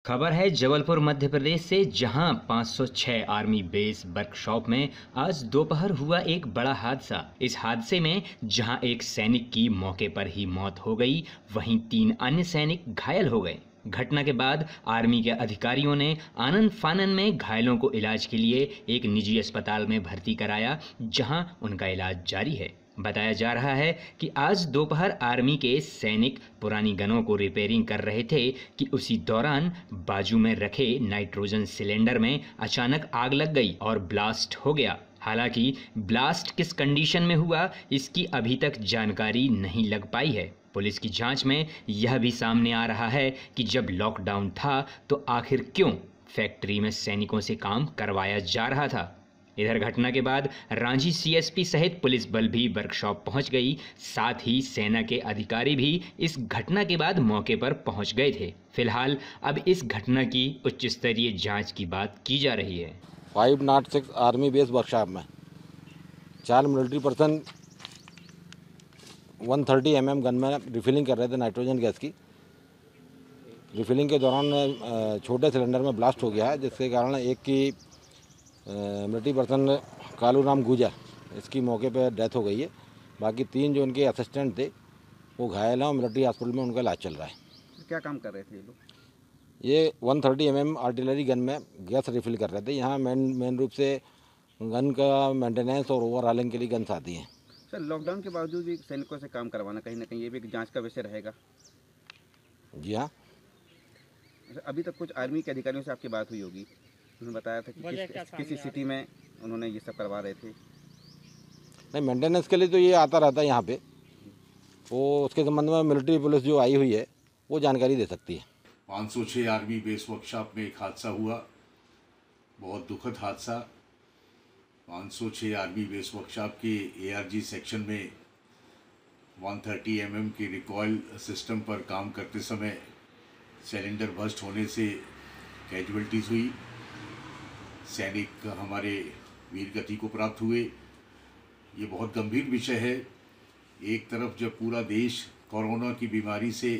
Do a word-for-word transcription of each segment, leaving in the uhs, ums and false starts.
खबर है जबलपुर मध्य प्रदेश से, जहां पाँच सौ छह आर्मी बेस वर्कशॉप में आज दोपहर हुआ एक बड़ा हादसा। इस हादसे में जहां एक सैनिक की मौके पर ही मौत हो गई, वहीं तीन अन्य सैनिक घायल हो गए। घटना के बाद आर्मी के अधिकारियों ने आनन फानन में घायलों को इलाज के लिए एक निजी अस्पताल में भर्ती कराया, जहां उनका इलाज जारी है। बताया जा रहा है कि आज दोपहर आर्मी के सैनिक पुरानी गनों को रिपेयरिंग कर रहे थे कि उसी दौरान बाजू में रखे नाइट्रोजन सिलेंडर में अचानक आग लग गई और ब्लास्ट हो गया। हालांकि ब्लास्ट किस कंडीशन में हुआ, इसकी अभी तक जानकारी नहीं लग पाई है। पुलिस की जांच में यह भी सामने आ रहा है कि जब लॉकडाउन था तो आखिर क्यों फैक्ट्री में सैनिकों से काम करवाया जा रहा था। इधर घटना के बाद रांची सीएसपी सहित पुलिस बल भी वर्कशॉप पहुंच गई। साथ ही सेना के अधिकारी भी इस घटना के बाद मौके पर पहुंच गए थे। फिलहाल अब इस घटना की उच्च स्तरीय जांच की बात की जा रही है। Five naught six army base workshop में चार military person one thirty M M gun में रिफिलिंग कर रहे थे नाइट्रोजन गैस की। रिफिलिंग के दौरान छोटे सिलेंडर में ब्लास्ट हो गया है, जिसके कारण एक की मिलिट्री पर्सन कालू राम गुजर, इसकी मौके पर डेथ हो गई है। बाकी तीन जो उनके असिस्टेंट थे वो घायल हैं और मिलिट्री हॉस्पिटल में उनका इलाज चल रहा है। क्या काम कर रहे थे ये लोग? ये one thirty M M artillery gun में गैस रिफिल कर रहे थे। यहाँ मेन मेन रूप से गन का मेंटेनेंस और ओवरहॉलिंग के लिए गन्स आती हैं। सर, लॉकडाउन के बावजूद भी सैनिकों से काम करवाना कहीं ना कहीं ये भी एक जांच का विषय रहेगा। जी हाँ, अभी तक कुछ आर्मी के अधिकारियों से आपकी बात हुई होगी, उन्होंने बताया था कि किस, किस स्थिति में उन्होंने ये सब करवा रहे थे। नहीं, मेंटेनेंस के लिए तो ये आता रहता है यहाँ पे, वो उसके संबंध में मिलिट्री पुलिस जो आई हुई है वो जानकारी दे सकती है। पाँच सौ छह आर्मी बेस वर्कशॉप में एक हादसा हुआ, बहुत दुखद हादसा। पाँच सौ छह आर्मी बेस वर्कशॉप के एआरजी सेक्शन में वन थर्टी एम एम के रिकॉइल सिस्टम पर काम करते समय सिलेंडर बस्ट होने से कैजुअल्टीज़ हुई। सैनिक हमारे वीर गति को प्राप्त हुए। ये बहुत गंभीर विषय है। एक तरफ जब पूरा देश कोरोना की बीमारी से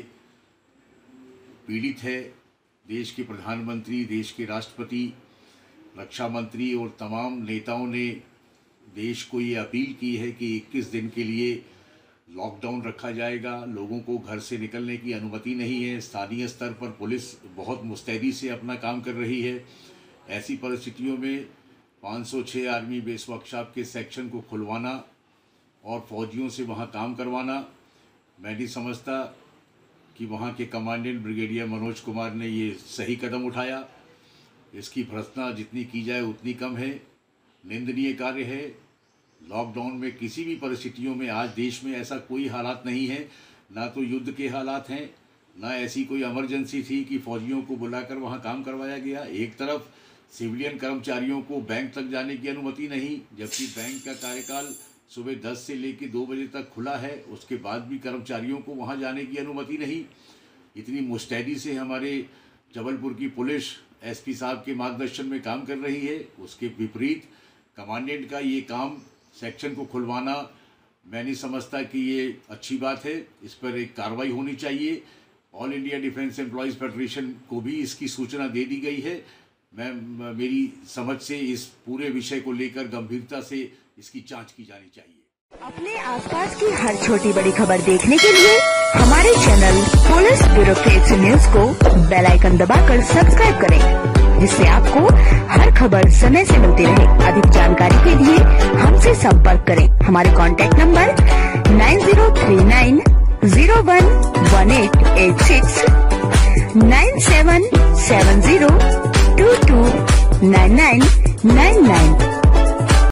पीड़ित है, देश के प्रधानमंत्री, देश के राष्ट्रपति, रक्षा मंत्री और तमाम नेताओं ने देश को ये अपील की है कि इक्कीस दिन के लिए लॉकडाउन रखा जाएगा, लोगों को घर से निकलने की अनुमति नहीं है। स्थानीय स्तर पर पुलिस बहुत मुस्तैदी से अपना काम कर रही है। ऐसी परिस्थितियों में पाँच सौ छह आर्मी बेस वर्कशॉप के सेक्शन को खुलवाना और फौजियों से वहां काम करवाना, मैं नहीं समझता कि वहां के कमांडेंट ब्रिगेडियर मनोज कुमार ने ये सही कदम उठाया। इसकी भर्त्सना जितनी की जाए उतनी कम है, निंदनीय कार्य है। लॉकडाउन में किसी भी परिस्थितियों में आज देश में ऐसा कोई हालात नहीं है, ना तो युद्ध के हालात हैं, ना ऐसी कोई इमरजेंसी थी कि फौजियों को बुलाकर वहां काम करवाया गया। एक तरफ सिविलियन कर्मचारियों को बैंक तक जाने की अनुमति नहीं, जबकि बैंक का कार्यकाल सुबह दस से लेकर दो बजे तक खुला है, उसके बाद भी कर्मचारियों को वहां जाने की अनुमति नहीं। इतनी मुस्तैदी से हमारे जबलपुर की पुलिस एसपी साहब के मार्गदर्शन में काम कर रही है। उसके विपरीत कमांडेंट का ये काम सेक्शन को खुलवाना, मैं नहीं समझता कि ये अच्छी बात है। इस पर एक कार्रवाई होनी चाहिए। All India defence employees federation को भी इसकी सूचना दे दी गई है। मैं मेरी समझ से इस पूरे विषय को लेकर गंभीरता से इसकी जांच की जानी चाहिए। अपने आसपास की हर छोटी बड़ी खबर देखने के लिए हमारे चैनल पुलिस ब्यूरोक्रेसी न्यूज को बेल आइकन दबाकर सब्सक्राइब करें, जिससे आपको हर खबर समय से मिलती रहे। अधिक जानकारी के लिए हमसे संपर्क करें। हमारे contact number nine zero three nine zero one one eight eight six, nine seven seven zero two two nine nine nine nine.